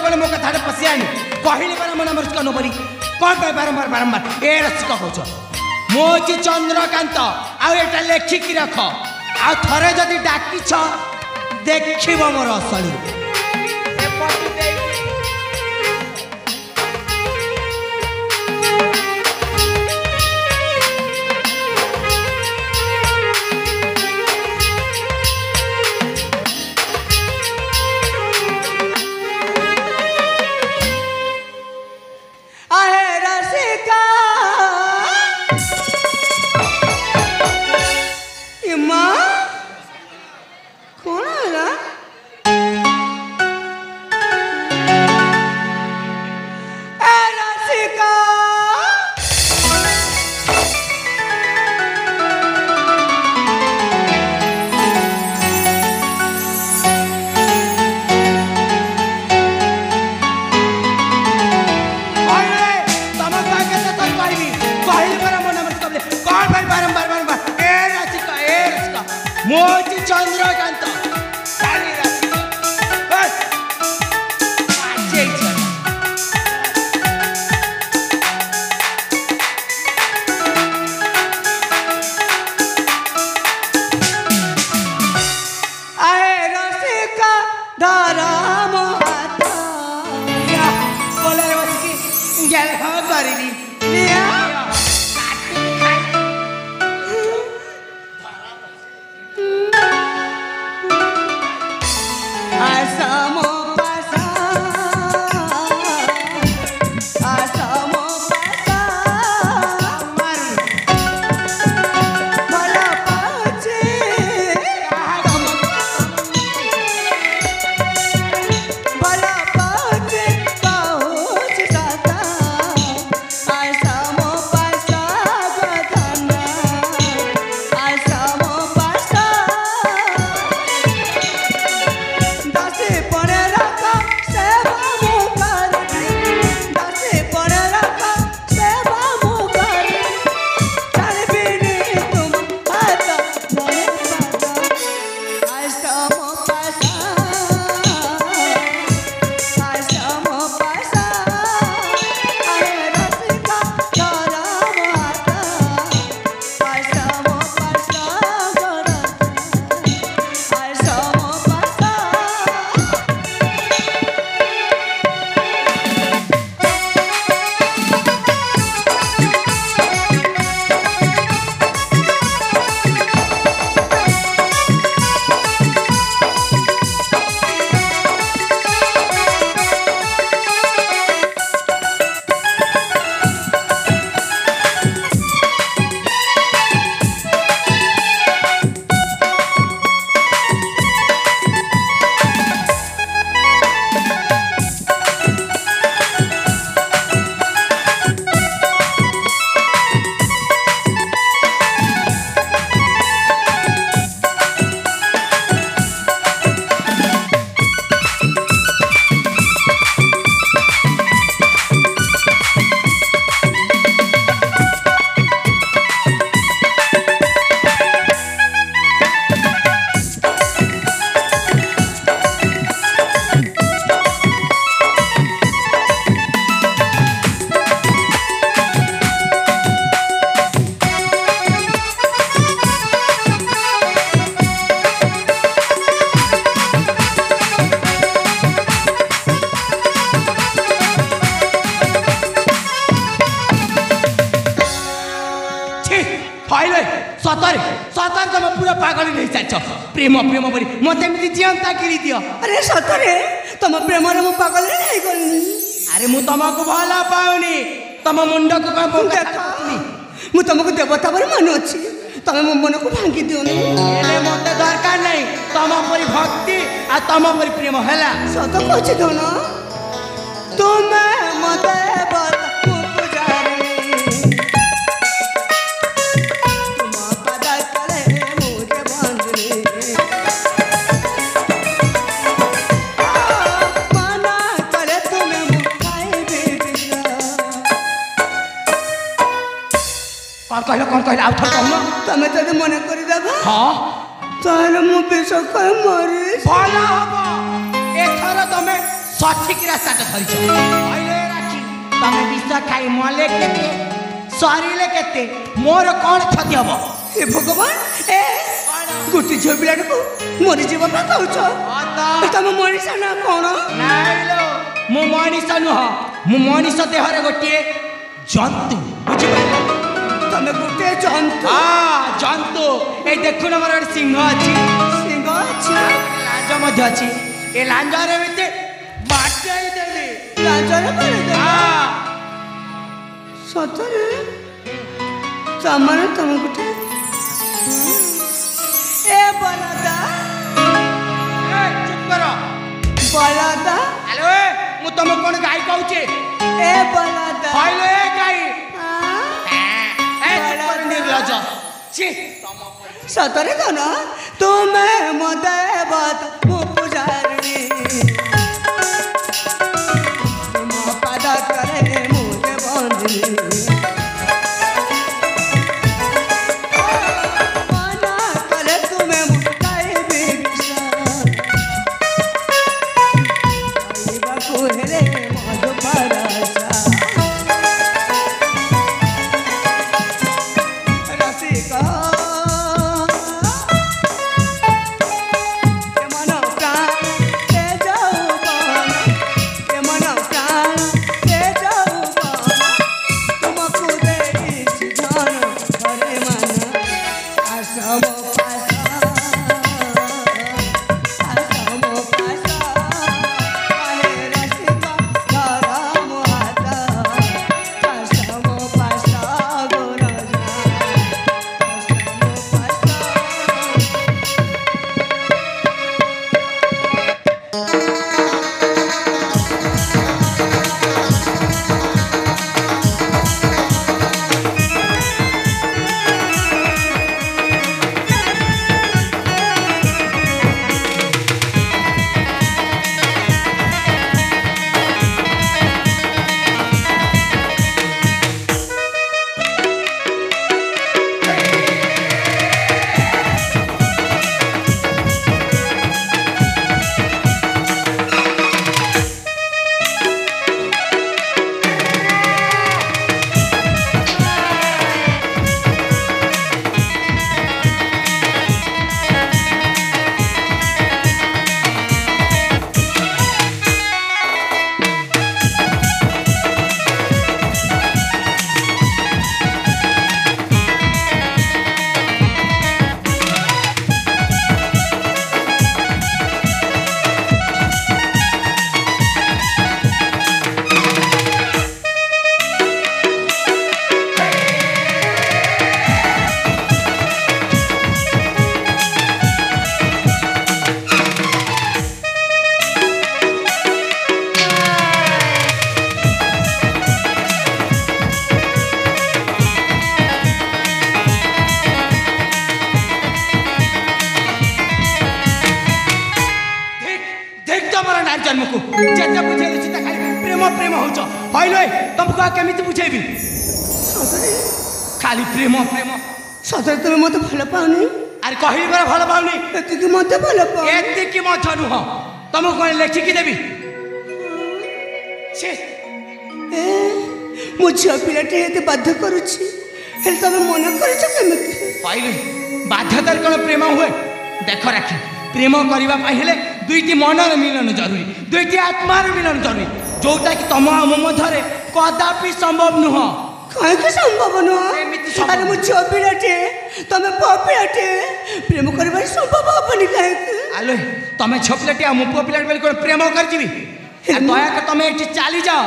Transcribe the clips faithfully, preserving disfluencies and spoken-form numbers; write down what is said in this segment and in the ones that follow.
कौन मो कथा पशियानी कहली पर मन मरच कनो परी कौन पे बारंबार बारंबार ए रसिक कहछ मो जी चंद्रकांत आ एटा लेखिकी रख आ थरे जदी डाकी छ देखिबो मोर असली ए पटी दे मोची चंद्रकांत काली राशि बस आजे चल आए रसिका धारा मोहाता या बोले बसकी गेल खा करिली लिया सतरे सतर तुम पूरा पागल नहीं चाच प्रेम प्रेम बोली मत एमती जीवंता गिरी दियो। अरे सतरे तुम प्रेम मु पागल नहीं गली। अरे मु तुमको भल पाऊनी तुम मुंड को मु तुमको देवता पर मन अच्छी तुम मो मन को भांगी दियोनी मत दरकार नहीं तुम परी भक्ति आ तुम परी प्रेम है सत कह धन तुम्हें मत कहल कौन कहल आउ थर कहलो तमे जदि मन करि देब हां ताले मु बेस कह मरि भला हबो एथर तमे सठिक रास्ता धरिछ अहिले राखी तमे विष खाई मले केते सरीले केते मोर कौन क्षति हब हे भगवान ए गोटे झील पिला को मरी जीव पे कहूछ तुम मनीष ना कौन नाइलो मु मनीष नुह मु मनीष देहरे गोटे जंतु बुझिपारे तमे गोटे जंतु हाँ जंतु ए देखुन मोर गोटे सिंह अच्छी सिंह अच्छी लांज मध्य अच्छी ए लांजरे बिते बाटई देली लांजरे मारे दे हाँ सतरे सामान तुम गोटे ए बलदा ए चुप करो बलदा हेलो मु तुम कोन गाय कहूचे ए बलदा हेलो ए गाय हाँ? ए चुप कर निर्लज छी सतरे धन तुम्हें मो देवत मो पुजारिणी मो पाद करे मुझे बंदी मना करे तुम्हें मुक्ताई बिक्षा आईबा कोहरे मधु परसा रसिका जन्म को जेते बुझेलु सीता खाली प्रेम प्रेम होछ हइलो तुमको केमिति बुझेबी खाली प्रेम प्रेम सतरे तुम मत भल पाउनी अरे कहिली बरा भल पाउनी एति मत भल पाउ एति की मत नुह तुमको कोन लेखि की देबी छे ए मो झिया पिलाटे एते बाध्य करूछि हेल तमे मन करछ केमिति हइलो बाध्यतार कोन प्रेम हुए देख राखी प्रेम करबा पहिले दुईटी मनर मिलन जरूरी दुईटी आत्मार मिलन जरूरी जोटा कि तम आम मध्यरे कदापि संभव नुह कहीं के संभव नुह एमिति संभव अरे मु झिया पिलाटे तमे पुआ पिलाटे प्रेम करबा संभव हबनी काहे आलो तमे छपलेटे आ मु पुआ पिलाटे बेल कोन प्रेम कर जीवी आ दया के तमे एठी चाली जाओ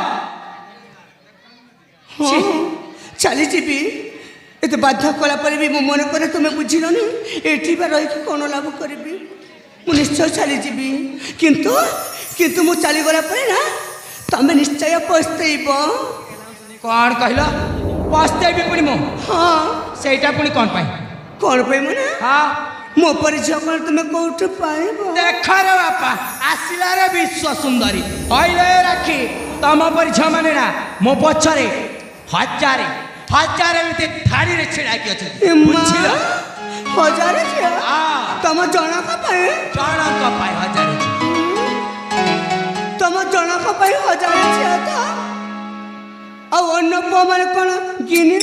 हाँ चली जीवी एते बाध्य कला पर भी मो मन करे तुम बुझिल नी एठी बा रही कौन लाभ करबी मु निश्चय चली जीवी किंतु किंतु मु चली गला पर ना तमे निश्चय पछतैब कौन कहला पछतैबी पुनी मो हाँ सेटा पुनी कौन पाई कौन पे मने हाँ मो पर झकल तुम कोठ पाइब देख रे बापा आसिला रे विश्व सुंदरी हइले राखी तम पर झमाने ना मो पछरे हजारे हजारे मिते थाड़ी रे छिड़ा की अछि बुझिल हजार छे आ तम जना का पाए जाना का पाए हजारे तुम जनक हजार झील था अन्न पुआ मैंने कौन गिनी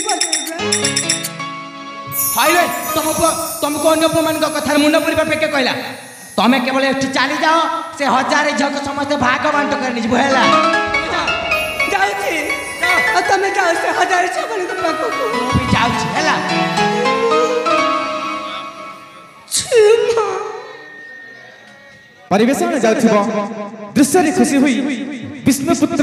हाइवे तुम तुमको अन्य मान कथार मुंड पूरा पेके कहला तुम केवल एठी चली जाओ से हजार झक समस्त भाग बांट कर निज बुहेला जाउछी तुम जाओ से हजार छबन के पाको को भी जाउ छी हैला छिमा परिवेशन जाउथिबो दृश्य रे खुशी हुई विष्णुपुत्र